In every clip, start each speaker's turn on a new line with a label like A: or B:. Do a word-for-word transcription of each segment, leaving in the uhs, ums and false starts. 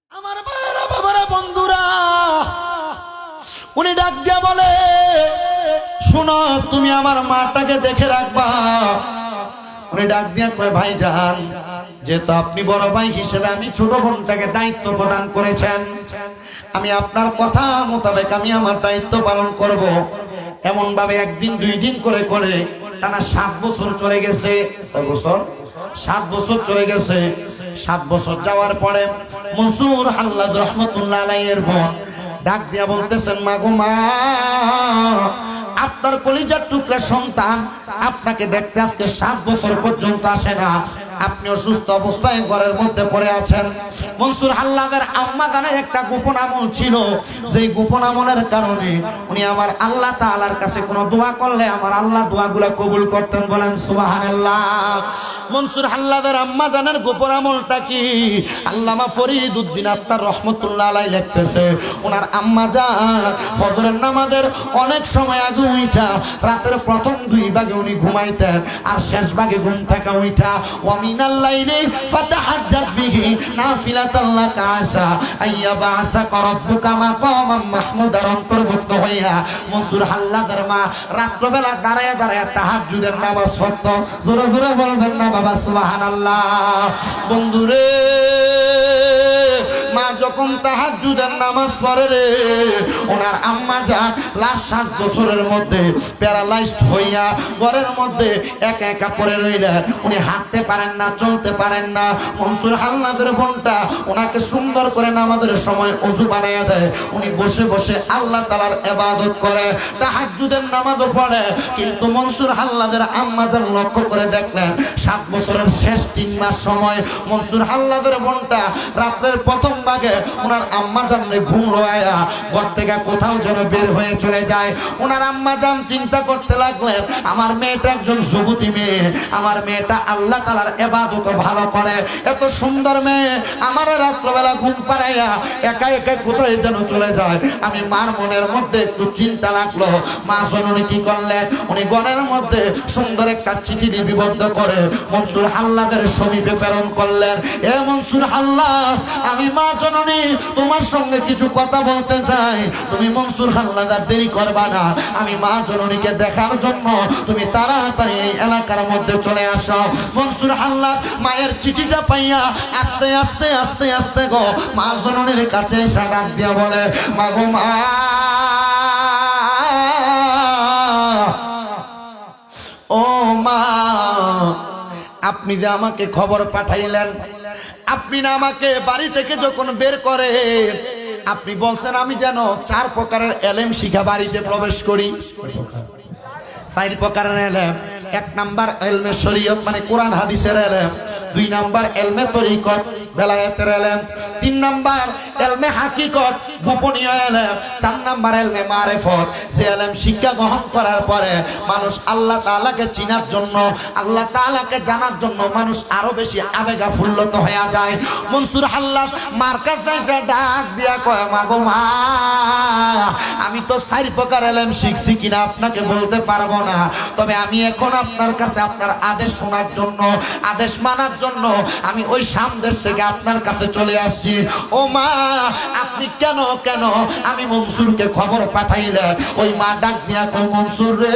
A: আমার ভাইরা বাবারা বন্ধুরা, উনি ডাক দিয়া বলে, শোনো তুমি আমার মাটাকে দেখে রাখবা। উনি ডাক দিয়া কয়, ভাইজান যেহেতু আপনি বড় ভাই হিসেবে আমি ছোট বোনটাকে দায়িত্ব প্রদান করেছেন, আমি আপনার কথা মোতাবেক আমি আমার দায়িত্ব পালন করব। এমন ভাবে একদিন দুই দিন করে করে টানা সাত বছর চলে গেছে। ছয় বছর সাত বছর চলে গেছে। সাত বছর যাওয়ার পরে মনসুর হাল্লাদ রহমতুল্লাহ আলাইহির বোন ডাক দিয়া বলতেছেন, মা গো মা, আপনার কলিজার টুকরা সন্তান আপনাকে দেখতে আজকে সাত বছর পর্যন্ত আসে না, আপনি অসুস্থ অবস্থায় ঘরের মধ্যে পড়ে আছেন। মনসুর হাল্লাদের আম্মা জানের একটা গোপন আমল ছিল, যেই গোপন আমলের কারণে উনি আমার আল্লাহ তাআলার কাছে কোনো দোয়া করলে আমার আল্লাহ দোয়াগুলো কবুল করতেন। বলেন সুবহানাল্লাহ। মনসুর হাল্লাদের আম্মা জানের গোপন আমলটা কি? আল্লামা ফরিদ উদ্দিন আত্তার রহমতুল্লাহ আলাইহি লিখতেছে, ওনার আম্মা জান ফজরের নামাজের অনেক সময় আগে উঠা রাতের প্রথম দুই ভাগে উনি ঘুমাইতেন, আর শেষ ভাগে ঘুম থেকে উঠা ওয়ামিনাল লাইলি ফাতাহাজ্জাত বিহি নাফিলাতান লাকা আসা আইয়াবাসাকা রাব্বুকা মাকামান মাহমুদার অন্তর্ভুক্ত হইয়া মনসুর হাল্লাদের মা রাত্রবেলা দাঁড়ায় দাঁড়ায় তাহাজ্জুদের নামাজ পড়তো। জোরে জোরে বলবেন না বাবা সুবহানাল্লাহ। বন্ধুরে, মা যখন তাহাজ্জুদের নামাজ পড়ে রে, ওনার আম্মা জান লাস্ট সাত বছরের মধ্যে প্যারালাইজড হইয়া ঘরের মধ্যে একা একা পড়ে রইলেন। উনি হাঁটতে পারেন না, চলতে পারেন না। মনসুর হাল্লাদের বোনটা ওনাকে সুন্দর করে নামাজের সময় ওযু বানাইয়া দেয়, উনি বসে বসে আল্লাহ তাআলার ইবাদত করে, তাহাজ্জুদের নামাজও পড়ে। কিন্তু মনসুর হাল্লাদের আম্মা জান লক্ষ্য করে দেখলেন, সাত বছরের শেষ তিন মাস সময় মনসুর হাল্লাদের বোনটা রাতের প্রথম ভাগে ওনার আম্মা জানলে ঘুম লয়া ঘর থেকে কোথাও যেন বের হয়ে চলে যায়। ওনার আম্মা জান চিন্তা করতে লাগলেন, আমার মেয়েটা একজন যুবতী মেয়ে, আমার মেয়েটা আল্লাহ তাআলার ইবাদত ভালো করে, এত সুন্দর মেয়ে আমার রাত্রবেলা ঘুম পাড়াইয়া একা একা কোথায় যেন চলে যায়। আমি মার মনের মধ্যে একটু চিন্তা লাগলো। মা জননী কি করলেন, উনি ঘরের মধ্যে সুন্দর একটা চিঠি লিপিবদ্ধ করে মনসুর হাল্লাদের সমীপে প্রেরণ করলেন। এ মনসুর হাল্লাস, আমি মা জননী তোমার সঙ্গে কিছু কথা বলতে চাই, তুমি মনসুর হাল্লাদার দেরি করবা না, আমি মা জননীকে দেখার জন্য তুমি তাড়াতাড়ি এই এলাকার মধ্যে চলে আসো। মনসুর হাল্লাদ মায়ের চিঠিটা পাইয়া আস্তে আস্তে আস্তে আস্তে গো মা জননীর কাছে এসে ডাক দিয়া বলে, মা গো মা, ও মা, আপনি যে আমাকে খবর পাঠাইলেন, আপনি না আমাকে বাড়ি থেকে যখন বের করে আপনি বলছেন আমি যেন চার প্রকারের এলেম শিখা বাড়িতে প্রবেশ করি। চার প্রকারের এলেম, এক নাম্বার এলমে শরীয়ত মানে কোরআন হাদিসের এলেম, দুই নাম্বার এলমে তরিকত বেলায়েতের এলেম, তিন নাম্বার এলমে হাকিকত গোপনীয় এলেম, চার নাম্বার এলমে মারিফত, যে এলেম শিক্ষা গ্রহণ করার পরে মানুষ আল্লাহ তাআলাকে চিনার জন্য, আল্লাহ তাআলাকে জানার জন্য মানুষ আরো বেশি আবেগা ফুল্লত হয়ে যায়। মনসুর হাল্লাদ মার কাছে এসে ডাক দিয়া কয়, মা গো মা, আমি তো চার প্রকার এলেম শিখছি কিনা আপনাকে বলতে পারবো না, তবে আমি এখন আপনার কাছে আপনার আদেশ শোনার জন্য, আদেশ মানার জন্য আমি ওই সামদেশ থেকে আপনার কাছে চলে আসছি। ও মা, আপনি কেন কেন আমি মনসুরকে খবর পাঠাইলেন? ওই মা ডাক দিয়া কই, মনসুর রে,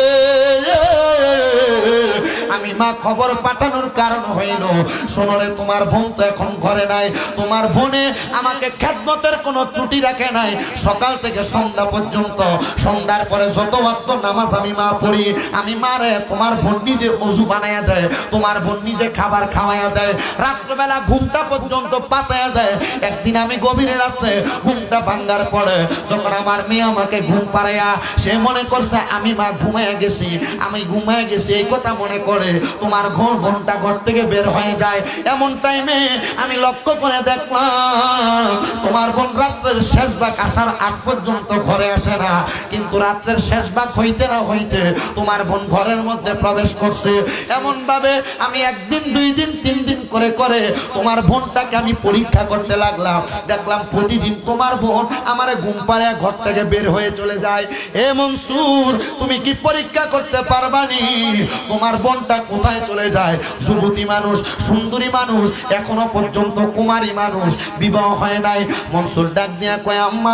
A: আমি মা খবর পাঠানোর কারণ হইল, শোনো রে, তোমার বোন তো এখন ঘরে নাই, তোমার বোনে আমাকে খেদমতের কোনো ত্রুটি রাখে নাই। সকাল থেকে সন্ধ্যা পর্যন্ত, সন্ধ্যার পরে যত ওয়াক্ত নামাজ আমি মা পড়ি, আমি মারে তোমার বোন নিজে ওযু বানাইয়া দেয়, তোমার বোন নিজে খাবার খাওয়াইয়া দেয়, রাত্রবেলা ঘুমটা পর্যন্ত পাতাইয়া দেয়। একদিন আমি গভীর রাত্রে ঘুমটা ভাঙ্গার পরে যখন আমার মেয়ে আমাকে ঘুম পাড়াইয়া, সে মনে করছে আমি মা ঘুমাইয়া গেছি, আমি ঘুমাইয়া গেছি এই কথা মনে করে তোমার ঘর বোনটা ঘর থেকে বের হয়ে যায়। এমন টাইমে আমি লক্ষ্য করে দেখলাম তোমার বোন রাত্রের শেষ ভাগ আসার আগ পর্যন্ত ঘরে আসে না, কিন্তু রাত্রের শেষ ভাগ হইতে না হইতে তোমার বোন ঘরের মধ্যে প্রবেশ করছে। এমন ভাবে আমি একদিন দুই দিন তিন দিন করে করে তোমার বোনটাকে আমি পরীক্ষা করতে লাগলাম। দেখলাম প্রতিদিন তোমার বোন আমারে ঘুম পাড়ায় ঘর থেকে বের হয়ে চলে যায়। এ মনসুর, তুমি কি পরীক্ষা করতে পারবানি তোমার বোনটা কোথায় চলে যায়? যুবতী মানুষ, সুন্দরী মানুষ, এখনো পর্যন্ত কুমারী মানুষ, বিবাহ হয় নাই। মনসুর ডাক দিয়া কয় আম্মা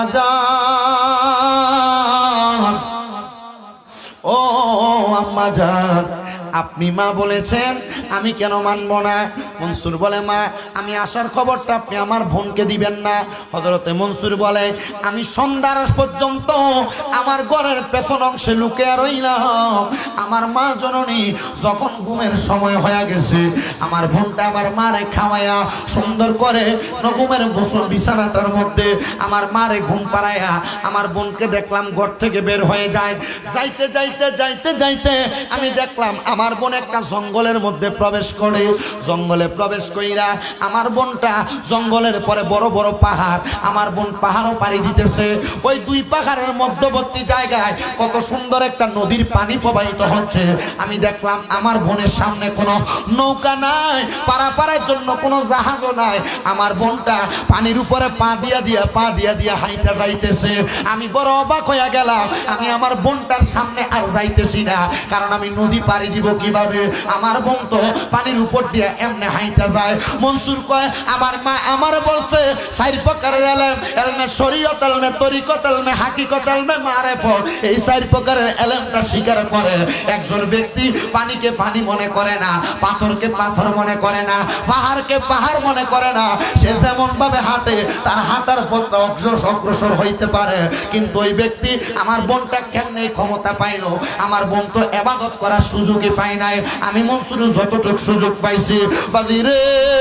A: জান, ও আম্মা জান, আপনি মা বলেছেন, আমি কেন মানব না? মনসুর বলে মা, আমি আসার খবরটা আপনি আমার বোনকে দিবেন না? হযরতে মনসুর বলে আমি সন্ধ্যার পর্যন্ত আমার ঘরের পেছন অংশে লুকিয়ে রইলাম। আমার মা জননী যখন ঘুমের সময় হয়ে গেছে, আমার বোনটা আমার মারে খাওয়াইয়া সুন্দর করে ঘুমের গোসল বিছানাটার মধ্যে আমার মারে ঘুম পাড়াইয়া আমার বোনকে দেখলাম ঘর থেকে বের হয়ে যায়। যাইতে যাইতে যাইতে যাইতে আমি দেখলাম আমার বোন একটা জঙ্গলের মধ্যে প্রবেশ করে। জঙ্গলে প্রবেশ কইরা আমার বোনটা জঙ্গলের পরে বড় বড় পাহাড়, আমার বোন পাহাড়ও পাড়ি দিতেছে। ওই দুই পাহাড়ের মধ্যবর্তী জায়গায় কত সুন্দর একটা নদীর পানি প্রবাহিত হচ্ছে। আমি দেখলাম আমার বোনের সামনে কোনো নৌকা নাই, পারাপারের জন্য কোনো জাহাজও নাই। আমার বোনটা পানির উপরে পা দিয়া দিয়া পা দিয়া দিয়া হাইটা যাইতেছে। আমি বড় অবাক হয়ে গেলাম। আমি আমার বোনটার সামনে আর যাইতেছি না, কারণ আমি নদী পাড়ি দিব কিভাবে? আমার বোন তো পানির উপর দিয়ে এমনি হাইটা যায়। মনসুর কয় আমার মা আমার বলছে চার প্রকারের এলেম, এলমে শরীয়ত, এলমে তরিকত, এলমে হাকিকত, এলমে মারেফত, এই চার প্রকারের এলেমটা স্বীকার করে। একজন ব্যক্তি পানিকে পানি মনে করে না, পাথরকে পাথর মনে করে না, পাহাড়কে পাহাড় মনে করে না। সে যেমন ভাবে হাঁটে তার হাঁটার পথটা অগ্রসর হইতে পারে, কিন্তু ওই ব্যক্তি আমার বোনটা কেমনে ক্ষমতা পাইল? আমার বোন তো ইবাদত করার সুযোগই পাই নাই। আমি মনসুর যতটুকু সুযোগ পাইছি বাদিরে।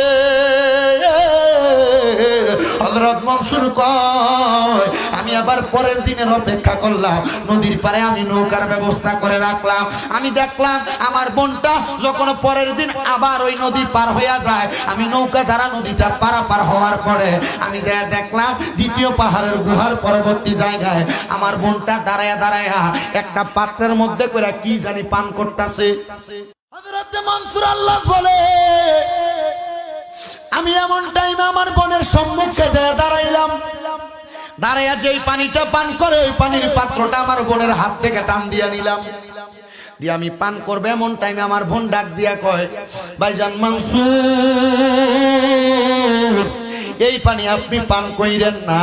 A: হযরত মনসুর কয় আমি আবার পরের দিনের অপেক্ষা করলাম। নদীর পারে আমি নৌকার ব্যবস্থা করে রাখলাম। আমি দেখলাম আমার বোনটা যখন পরের দিন আবার ওই নদী পার হইয়া যায়, আমি নৌকা দ্বারা নদীটা পারাপার হওয়ার পরে আমি যাই দেখলাম দ্বিতীয় পাহাড়ের গুহার পরবর্তী জায়গায় আমার বোনটা দাঁড়ায়া দাঁড়ায়া একটা পাত্রের মধ্যে করে কি জানি পান করতেছে। হযরত মনসুর আল্লাহ বলে আমি এমন টাইমে আমার বোনের সম্মুখে যায় দাঁড়াইলাম। দাঁড়াইয়া যেই পানিটা পান করে ওই পানির পাত্রটা আমার বোনের হাত থেকে টান দিয়া নিলাম। দিয়ে আমি পান করবে এমন টাইমে আমার বোন ডাক দিয়া কয় ভাইজান মনসুর, এই পানি আপনি পান কইরেন না।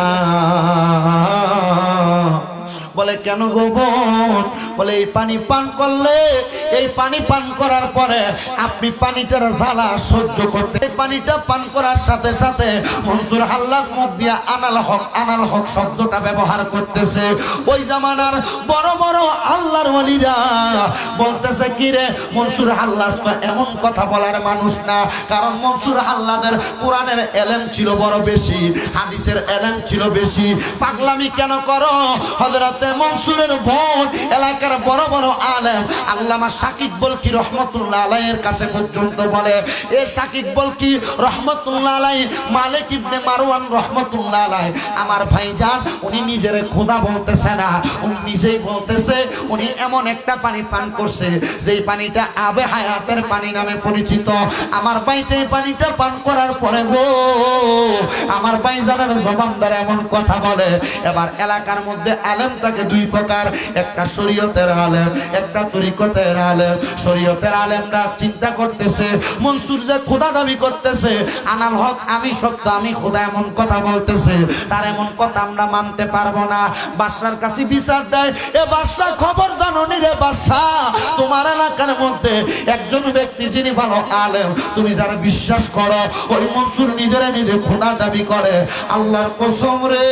A: বলে কেন গো বোন? বলে এই পানি পান করলে, এই পানি পান করার পরে আপনি পানিটার জ্বালা সহ্য করতে, এই পানিটা পান করার সাথে সাথে মনসুর হাল্লাক মুখ দিয়া আনাল হক আনাল হক শব্দটা ব্যবহার করতেছে। ওই জামানার বড় বড় আল্লাহর ওলিরা বলতেছে কি রে মনসুর হাল্লাস তো এমন কথা বলার মানুষ না, কারণ মনসুর হাল্লাদের কোরআনের এলেম ছিল বড় বেশি, হাদিসের এলেম ছিল বেশি। পাগলামি কেন করো? হযরতে মনসুরের বোন এলাকার বড় বড় আলেম আল্লামা শাকিব বলকি রহমতুল্লাহ আলাইহির কাছে পর্যন্ত বলে, এ শাকিব বলকি রহমতুল্লাহ আলাইহি মালিক ইবনে মারওয়ান রহমতুল্লাহ আলাইহি আমার ভাইজান উনি নিজের খোদা বলতেছে না, উনি নিজেই বলতেছে উনি এমন একটা পানি পান করছে যেই পানিটা আবে হায়াতের পানি নামে পরিচিত। আমার বাইতে এই পানিটা পান করার পরে গো আমার ভাইজানের জবান দ্বারা এমন কথা বলে। এবার এলাকার মধ্যে আলেম থাকে দুই প্রকার, একটা শরীয়তের আলেম, একটা তরিকতের আলেম। শরীয়তের আলেমরা চিন্তা করতেছে মনসুর যে খোদা দাবি করতেছে, আনাল হক আমি সত্য আমি খোদা এমন কথা বলতেছে, তার এমন কথা আমরা মানতে পারবো না। বাদশার কাছে বিচার দেয়, এ বাদশা খবর জানো নি রে বাদশা, তোমার এলাকার মধ্যে একজন ব্যক্তি যিনি ভালো আলেম, তুমি যারা বিশ্বাস করো ওই মনসুর নিজেরা নিজে খোদা দাবি করে। আল্লাহর কসম রে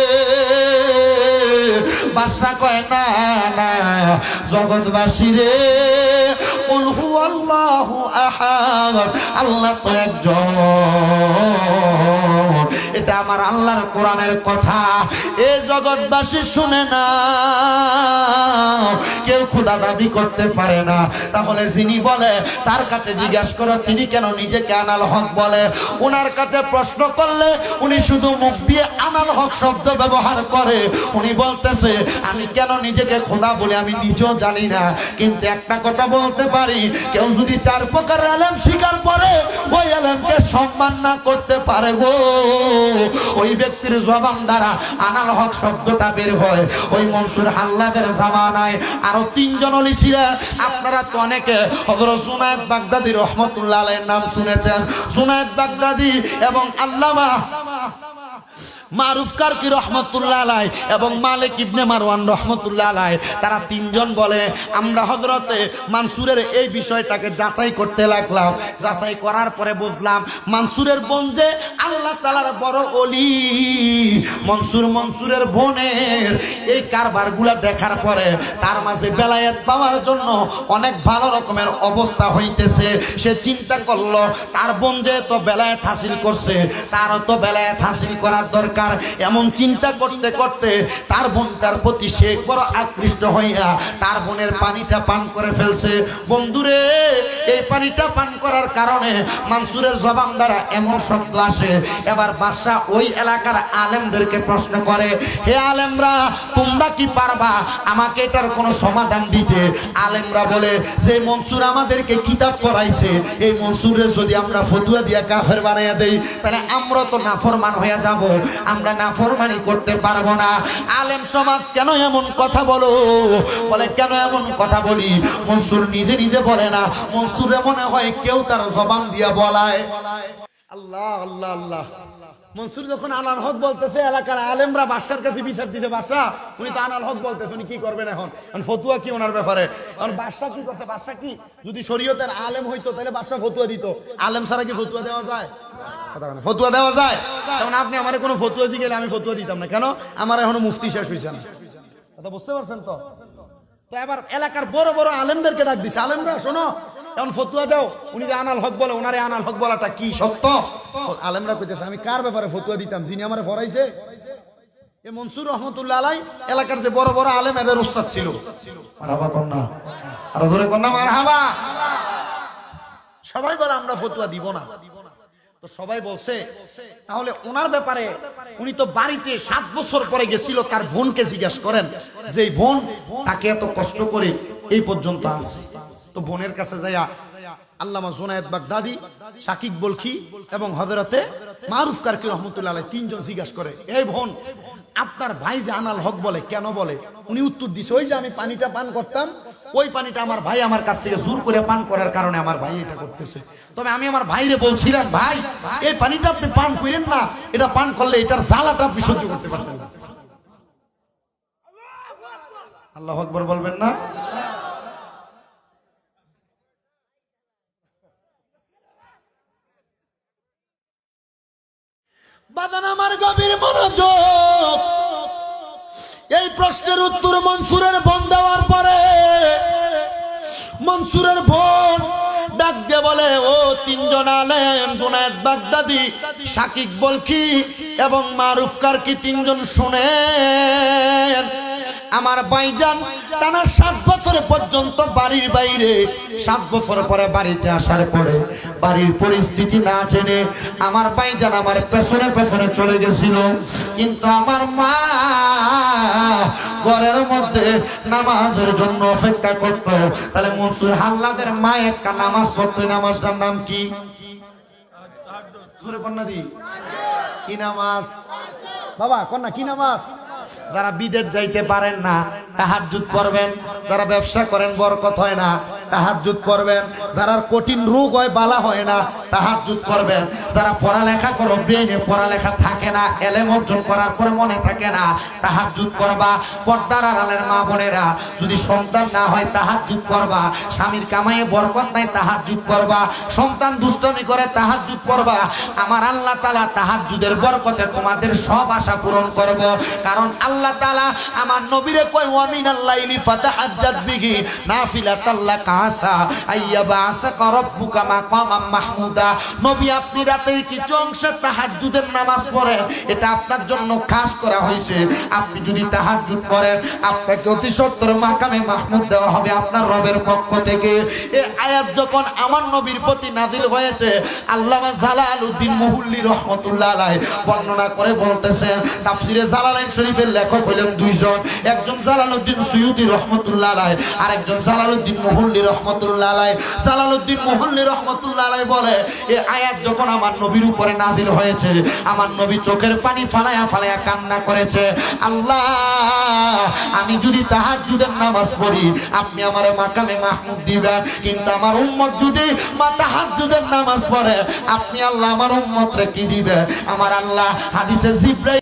A: বাদশা কয় না না জগৎবাসী রে, কুল হুয়াল্লাহু আহাদ, আল্লাহ তো একজন। এটা আমার আল্লাহর কোরআনের কথা, এ জগৎবাসী শুনে না, কেউ খোদা দাবি করতে পারে না। তাহলে যিনি বলে তার কাছে জিজ্ঞাসা করো তিনি কেন নিজেকে আনাল হক বলে। ওনার কাছে প্রশ্ন করলে উনি শুধু মুখ দিয়ে আনাল হক শব্দ ব্যবহার করে। উনি বলতেছে আমি কেন নিজেকে খোদা বলে আমি নিজেও জানি না, কিন্তু একটা কথা বলতে পারি, কেউ যদি চার প্রকার আলেম স্বীকার করে ওই আলেমকে সম্মান না করতে পারে গো ওই ব্যক্তির জবান দ্বারা আনাল হক শব্দটা বের হয়। ওই মনসুর হাল্লাদের জামানায় আরো তিনজন ওলি ছিলেন। আপনারা তো অনেকে হযরত জুনায়েদ বাগদাদী রহমাতুল্লাহ আলাইহির নাম শুনেছেন। জুনায়েদ বাগদাদী এবং আল্লামা মারুফ কারকি রহমতুল্লাহ আলাইহি এবং মালিক ইবনে মারওয়ান রহমতুল্লাহ আলাইহি, তারা তিনজন বলে আমরা হযরতে মানসুরের এই বিষয়টাকে যাচাই করতে লাগলাম। যাচাই করার পরে বুঝলাম মানসুরের বোন যে আল্লাহ তাআলার বড় ওলি। মনসুর মনসুরের বোনের এই কারবারগুলা দেখার পরে তার মাঝে বেলায়েত পাওয়ার জন্য অনেক ভালো রকমের অবস্থা হইতেছে। সে চিন্তা করলো তার বোন যে তো বেলায়েত হাসিল করছে, তারও তো বেলায়েত হাসিল করার দরকার। এমন চিন্তা করতে করতে তার বোনটার প্রতি সে বড় আকৃষ্ট হইয়া তার বোনের পানিটা পান করে ফেলছে। বন্ধুরে, এই পানিটা পান করার কারণে মানসুরের জবান দ্বারা এমন শব্দ আসে। এবার বাদশা ওই এলাকার আলেমদেরকে প্রশ্ন করে, হে আলেমরা, তোমরা কি পারবা আমাকে এটার কোনো সমাধান দিতে? আলেমরা বলে, যে মনসুর আমাদেরকে কিতাব পড়াইছে, এই মনসুরের যদি আমরা ফতুয়া দিয়া কাফের বানাইয়া দেই তাহলে আমরা তো নাফরমান হয়ে যাব, আমরা নাফরমানি করতে পারবো না। আলেম সমাজ কেন এমন কথা বলো? বলে কেন এমন কথা বলি? মনসুর নিজে নিজে বলে না, মনসুরে মনে হয় কেউ তার জবান দিয়া বলায়। আল্লাহ আল্লাহ আল্লাহ। মনসুর যখন আনাল হক বলতেছে, এলাকার আলেমরা বাদশার কাছে বিচার দিতে, বাদশা উনি তো আনাল হক বলতেছে, উনি কি করবেন এখন? ফতুয়া কি ওনার ব্যাপারে? কারণ বাদশা কি করছে? বাদশা কি যদি শরীয়তের আলেম হইতো তাহলে বাদশা ফতুয়া দিত। আলেম ছাড়া কি ফতুয়া দেওয়া যায়? ফতুয়া দেওয়া যায়? যেমন আপনি আমার কোনো ফতুয়া জি গেলে আমি ফতুয়া দিতাম না। কেন? আমার এখনো মুফতি শেষ হয়েছে না। কথা বুঝতে পারছেন তো? তো এবার এলাকার বড় বড় আলেমদেরকে ডাক দিছে, আলেমরা শোনো, এখন ফতুয়া দাও। উনি যে আনাল হক বলে, ওনারে আনাল হক বলাটা কি সত্য? আলেমরা কইতেছে, আমি কার ব্যাপারে ফতুয়া দিতাম? যিনি আমারে ফরাইছে। এ মনসুর রহমতুল্লাহ আলাইহি এলাকার যে বড় বড় আলেম এদের উস্তাদ ছিল। মারহাবা কন্যা, আর জোরে কন্যা মারহাবা। সবাই বলে আমরা ফতুয়া দিব না। তো সবাই বলছে তাহলে ওনার ব্যাপারে, উনি তো বাড়িতে সাত বছর পরে গেছিল, তার বোনকে জিজ্ঞাসা করেন যে বোন তাকে এত কষ্ট করে এই পর্যন্ত আনছে। তো বোনের কাছে যাইয়া আল্লামা জুনায়েদ বাগদাদী, শাকিক বলখি এবং হযরতে মারুফ কারকি রহমতুল্লাহ আলাইহি তিনজন জিজ্ঞাসা করে, এই বোন আপনার ভাই যে আনাল হক বলে কেন বলে? উনি উত্তর দিছে, ওই যে আমি পানিটা পান করতাম, ওই পানিটা আমার ভাই আমার কাছ থেকে জোর করে পান করার কারণে আমার ভাই এটা করতেছে। তবে আমি আমার ভাইরে বলছিলাম, ভাই এই পানিটা আপনি পান করেন না, এটা পান করলে এটার জ্বালাটা আপনি সহ্য করতে পারতেন না। আল্লাহু আকবার বলবেন না? বাদান আমার গভীর মনোযোগ। এই প্রশ্নের উত্তর মনসুরের বোন দেওয়ার পরে মনসুরের বোন ডাক দিয়ে বলে, ও তিনজন আলেম, জুনায়েদ বাগদাদী, শাকিক বলখি এবং মারুফ কারকি, তিনজন শুনেন, আমার ভাইজান টানা সাত বছর পর্যন্ত বাড়ির বাইরে, সাত বছর পরে বাড়িতে আসার পরে বাড়ির পরিস্থিতি না জেনে আমার ভাইজান আমার পেছনে পেছনে চলে গেছিল। কিন্তু আমার মা ঘরের মধ্যে নামাজের জন্য অপেক্ষা করত। তাহলে মনসুর হাল্লাদের মা একটা নামাজ পড়তো, নামাজটার নাম কি? জোরে কন্যা দি, কি নামাজ? বাবা কন্যা কি নামাজ? যারা বিদেশ যাইতে পারেন না তাহাজ্জুদ পড়বেন, যারা ব্যবসা করেন বরকত হয় না তাহাজ্জুদ পড়বেন, যারা কঠিন রোগ হয় বালা হয় না তাহাজ্জুদ পড়বেন, যারা পড়ালেখা করো ব্রেনে পড়ালেখা থাকে না, এলেম অর্জন করার পরে মনে থাকে না তাহাজ্জুদ পড়বা। পর্দার আড়ালের মা বোনেরা যদি সন্তান না হয় তাহাজ্জুদ পড়বা, স্বামীর কামাইয়ে বরকত নাই তাহাজ্জুদ পড়বা, সন্তান দুষ্টামি করে তাহাজ্জুদ পড়বা। আমার আল্লাহ তাআলা তাহাজ্জুদের বরকতে তোমাদের সব আশা পূরণ করব। কারণ আল্লাহ তাআলা আমার নবীরে কয়, ওয়া মিনাল লাইলি ফাতাহাজ্জাদ বিহি নাফিলাতাল লাকা আসা আইয়াবাসাকা রাব্বুকা মাকামাম মাহমুদা। নবী আপনি রাতের কিছু অংশ তাহাজ্জুদের নামাজ পড়েন, এটা আপনার জন্য খাস করা হয়েছে। আপনি যদি তাহাজ্জুদ পড়েন আপনাকে অতি সত্তর মাকামে মাহমুদ দেওয়া হবে আপনার রবের পক্ষ থেকে। এই আয়াত যখন আমার নবীর প্রতি নাজিল হয়েছে, আল্লামা জালালউদ্দিন মুহুল্লী রহমাতুল্লাহ আলাইহি বর্ণনা করে বলতেছেন, তাফসিরে জালালাইন শরীফের লেখক হলেন দুইজন, একজন জালালউদ্দিন সুয়ুতি রহমাতুল্লাহ আলাইহি আর একজন জালালউদ্দিন মুহুল্লী রহমাতুল্লাহ আলাইহি। জালালউদ্দিন মুহুল্লী রহমাতুল্লাহ আলাইহি বলে, এই আয়াত যখন আমার নবীর উপরে নাজিল হয়েছে আমার নবী চোখের পানি ফালায়া ফালায়া কান্না করেছে আল্লাহ আমি যদি তাহাজ্জুদের নামাজ পড়ি আপনি আমারে মাকামে মাহমুদ দিবেন কিন্তু আমার উম্মত যদি মা তাহাজ্জুদের নামাজ পড়ে আপনি আল্লাহ আমার উম্মতরে কি দিবেন আমার আল্লাহ হাদিসে জিবরাইল